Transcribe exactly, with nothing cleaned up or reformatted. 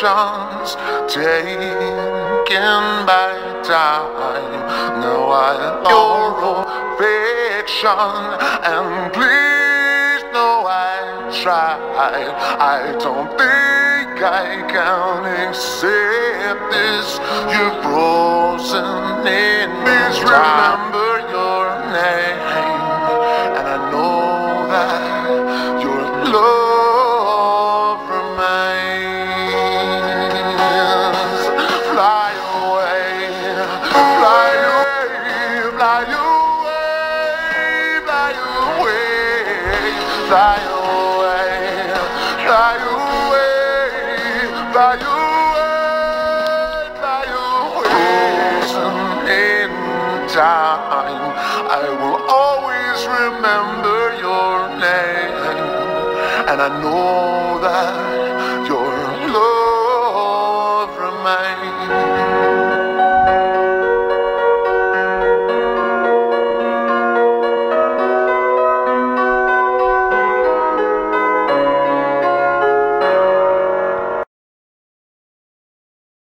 imperfections taken by time. Now I your affection, and please know I tried. I don't think I can accept this. You've frozen in Please remember your name, and I know that your love remains. Fly away, fly away, fly away, fly away, fly away, fly away, fly away, fly away. Frozen in time, I will always remember your name, and I know that your love remains.